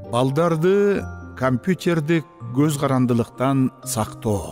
Балдарды компьютердик көз карандылыктан сактоо.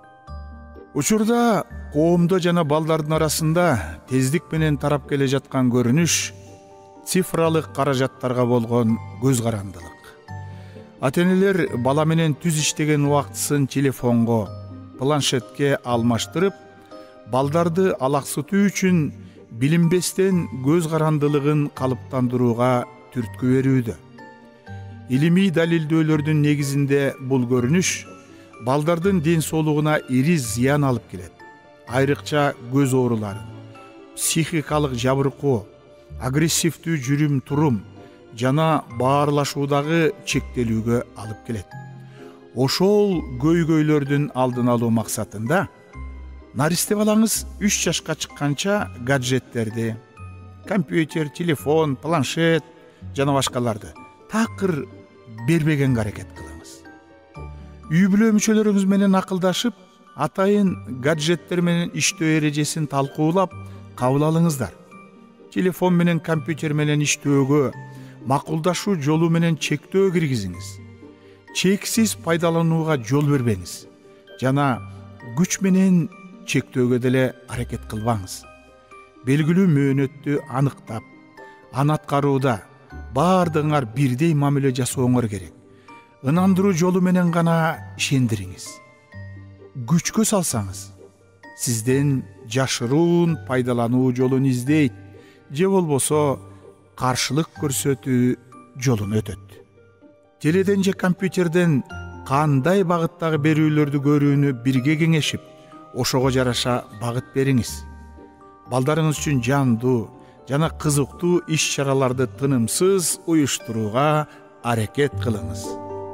Учурда коомдо жана балдардын арасында тездик менен тарап келе жаткан көрүнүш цифралык каражаттарга болгон көз карандылык. Ата-энелер бала менен түз иштеген убактысын телефонго, планшетке алмаштырып, балдарды алаксытуу үчүн билинбестен көз карандылыгын калыптандырууга түрткү берүүдө. Илимий далилдөөлөрдүн негизинде бул көрүнүш балдардын ден соолугуна ири зыян алып келет. Айрыкча көз ооруларын, психикалык жабыркоо, агрессивдүү жүрүм-турум жана баарлашуудагы чектелүүгө алып келет. Ошол көйгөйлөрдүн алдын алуу максатында наристе балаңыз 3 жашка чыкканча гаджеттерди, компьютер, телефон, планшет жана башкаларды такыр бербегенге аракет кылыңыз. Үй бүлө мүчөлөрүңүз менен акылдашып, атайын гаджеттер менен иштөө эрежесин талкуулап кабыл алыңыздар. Телефон менен компьютер менен иштөөгө макулдашуу жолу менен чектөө киргизиңиз. Чексиз пайдаланууга жол бербеңиз жана күч менен чектөөгө деле аракет кылбаңыз. Белгилүү мөөнөттү аныктап, аны аткарууда баардыгыңар бирдей мамиле жасооңор керек. Ынандыруу жолу менен гана ишендириңиз. Күчкө салсаңыз, сизден жашыруун пайдалануу жолун издейт, же болбосо каршылык көрсөтүү жолун өтөт. Теледен же компьютерден кандай багыттагы берүүлөрдү көрүүнү бирге кеңешип, ошого жараша багыт бериңиз. Балдарыңыз үчүн жандуу жана кызыктуу иш-чараларды тынымсыз уюштурууга аракет кылыңыз.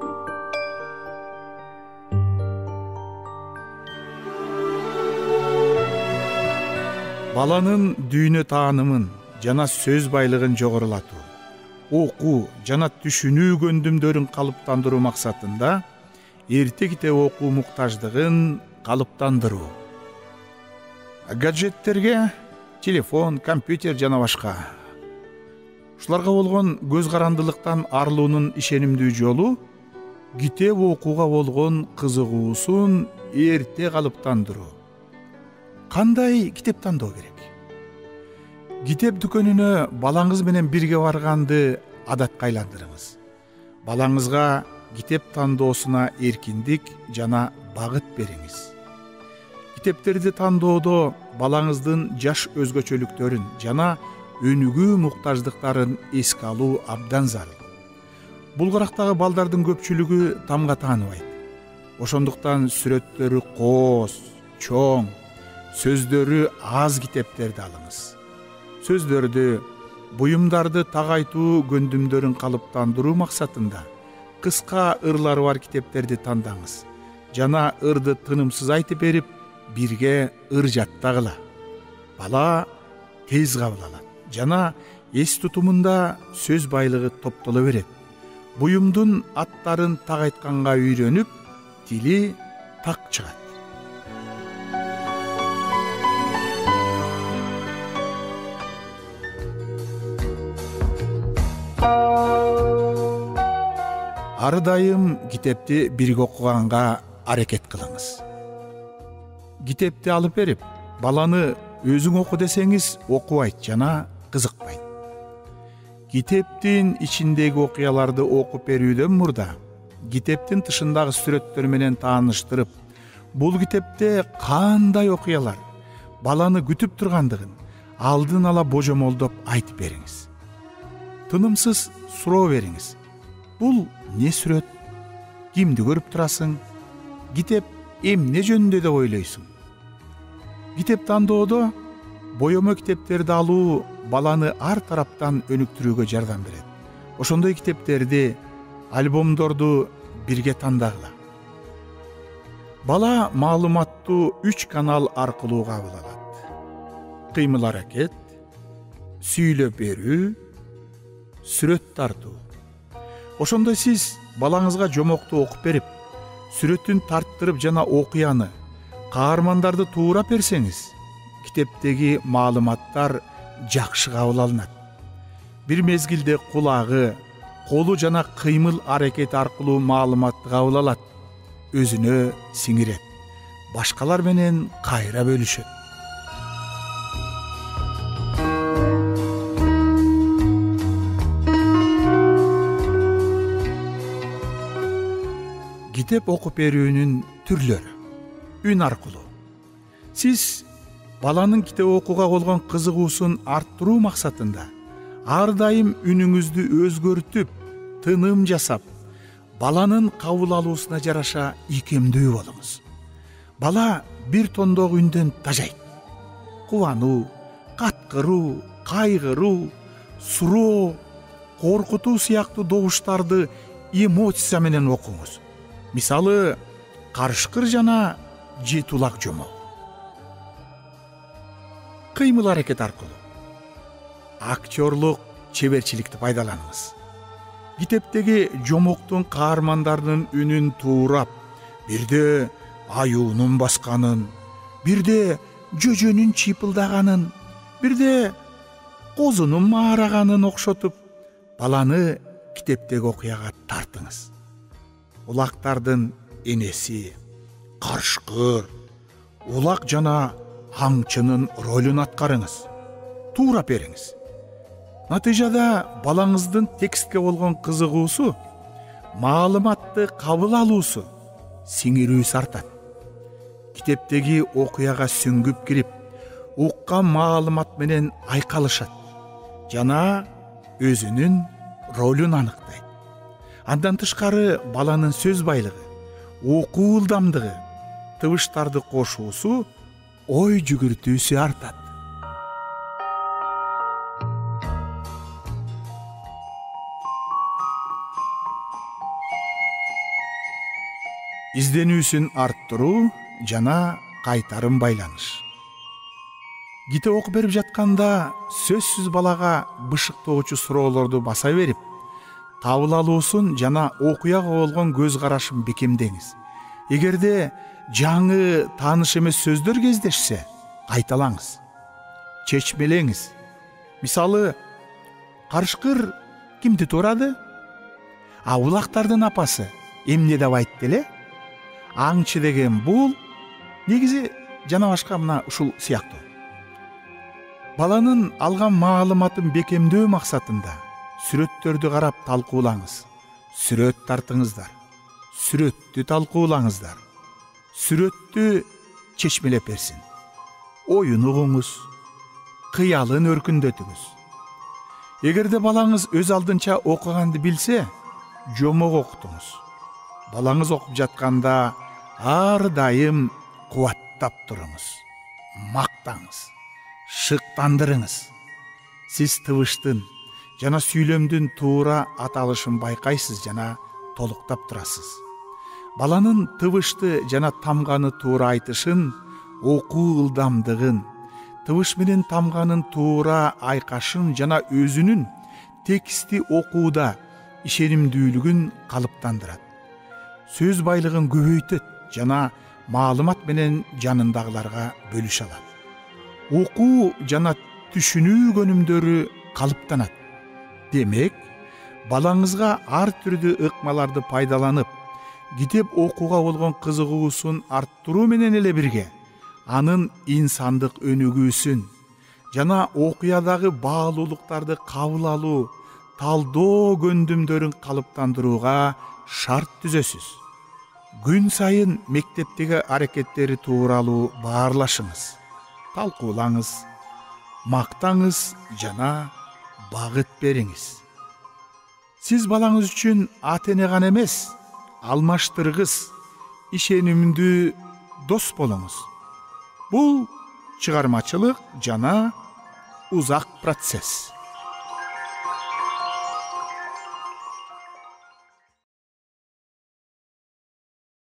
Баланын дүйнө таанымын жана сөз байлыгын жогорулатуу, окуу жана түшүнүү көндүмдөрүн калыптандыруу максатында эрте-кете окуу муктаждыгын калыптандыруу. Гаджеттерге телефон, компьютер жана башка. Ушуларга болгон көз карандылыктан арылуунун ишенимдүү жолу китеп окууга болгон кызыгуусун эрте калыптандыруу. Кандай китеп тандоо керек? Китеп дүкөнүнө балаңыз менен бирге барганды адатка айландырыңыз. Балаңызга китеп тандоосуна эркиндик жана багыт бериңиз. Китептерди тандоодо балаңыздын жаш өзгөчөлүктөрүн жана өнүгүү муктаждыктарын эске алуу абдан зарыл. Бул карактагы балдардын көпчүлүгү тамга тааныбайт. Ошондуктан сүрөттөрү кооз, чоң, сөздөрү аз китептерди алыңыз. Сөздөрдү, буюмдарды тагайтуу көндүмдөрүн калыптандыруу максатында кыска ырлары бар китептерди тандаңыз жана ырды тынымсыз айтып берип, бирге ыр жаттагыла. Бала тез кабыл алат жана эс тутумунда сөз байлыгы топтоло берет. Буюмдун аттарын так айтканга үйрөнүп, тили так чыгат. Ар дайым китепти бирге окуганга аракет кылыңыз. Китепти алып берип, баланы өзүң оку десеңиз окубайт жана кызыкпайт. Китептин ичиндеги окуяларды окуп берүүдөн мурда китептин тышындагы сүрөттөр менен тааныштырып, бул китепте кандай окуялар баланы күтүп тургандыгын алдын ала божомолдоп айтып бериңиз. Тынымсыз суроо бериңиз. Бул не сүрөт? Кимди көрүп турасың? Китеп эмне жөнүндө деп ойлойсуң? Китеп тандоодо боёмо китептерди алуу баланы ар тараптан өнүктүрүүгө жардам берет. Ошондой китептерди, альбомдорду бирге тандагыла. Бала маалыматтуу 3 канал аркылуу кабыл алат. Кыймыл аракет, сүйлөп берүү, сүрөт тартуу. Ошондой сиз балаңызга жомокту окуп берип, сүрөтүн тарттырып жана окуяны, каармандарды туурап берсеңиз, китептеги маалыматтар жакшы кабыл алынат. Бир мезгилде кулагы, колу жана кыймыл аракет аркылуу маалыматты кабыл алат, өзүнө сиңирет, башкалар менен кайра бөлүшөт. Китеп окуп берүүнүн түрлөрү. Үн аркылуу. Сиз баланын китеп окууга болгон кызыгуусун арттыруу максатында ар дайым үнүңүздү өзгөртүп, тыным жасап, баланын кабыл алуусуна жараша ийкемдүү болуңуз. Бала бир тондогу үндөн тажайт. Кубануу, каткыруу, кайгыруу, суроо, коркутуу сыяктуу добуштарды эмоция менен окуңуз. Мисалы, карышкыр жана жетулак жомок. Кыймыл аракет аркылуу актерлук чеберчиликти пайдаланыңыз. Китептеги жомоктун каармандардын үнүн туурап, бирде аюунун басканын, бирде жөжөнүн чыйпылдаганын, бирде козунун маараганын окшотуп, баланы китептеги окуяга тартыңыз. Улактардын энеси, карышкыр, улак жана аңчынын ролун аткарыңыз. Туурап бериңиз. Натыйжада балаңыздын текстке болгон кызыгуусу, маалыматты кабыл алуусу, сиңирүүсү артат. Китептеги окуяга сүңгүп кирип, уккан маалымат менен айкалышат жана өзүнүн ролун аныктайт. Андан тышкары баланын сөз байлыгы, окуу ылдамдыгы, тыбыштарды кошуусу, ой жүгүртүүсү артат. Изденүүсүн арттыруу жана кайтарым байланыш. Китеп окуп берип жатканда сөзсүз балага бышыктоочу суроолорду баса берип, кабыл алуусун жана окуяга болгон көз карашын бекемдеңиз. Эгерде жаңы тааныш эмес сөздөр кездешсе, кайталаңыз. Чечмелеңиз. Мисалы, карышкыр кимди туурады? Улактардын апасы эмне деп айтты эле? Аңчы деген бул, негизи жана башка мына ушул сыяктуу. Баланын алган маалыматын бекемдөө максатында сүрөттөрдү карап талкуулаңыз. Сүрөт тартыңыздар. Сүрөттү талкуулаңыздар. Сүрөттү чечмелеп берсин. Оюн угуңуз, кыялын өркүндөтүңүз. Эгерде балаңыз өз алдынча окуганды билсе, жомок окутуңуз. Балаңыз окуп жатканда ар дайым кубаттап туруңуз. Мактаңыз, шыктандырыңыз. Сиз тыбыштын жана сүйлөмдүн туура аталышын байкайсыз жана толуктап турасыз. Баланын тыбышты жана тамганы туура айтышын, окуу ылдамдыгын, тыбыш менен тамганын туура айкашын жана өзүнүн тексти окууда ишенимдүүлүгүн калыптандырат. Сөз байлыгын көбөйтөт жана маалымат менен жанындагыларга бөлүшө алат. Окуу жана түшүнүү көнүмдөрү калыптанат. Демек, балаңызга ар түрдүү ыкмаларды пайдаланып, китеп окууга болгон кызыгуусун арттыруу менен эле бирге, анын инсандык өнүгүүсүн жана окуядагы баалуулуктарды кабыл алуу, талдоо көндүмдөрүн калыптандырууга шарт түзөсүз. Күн сайын мектептеги аракеттери тууралуу баарлашыңыз, талкуулаңыз, мактаңыз жана багыт бериңиз. Сиз балаңыз үчүн ата-эне гана эмес, алмаштыргыс, ишенимдүү дос болуңуз. Бул чыгармачылык жана узак процесс.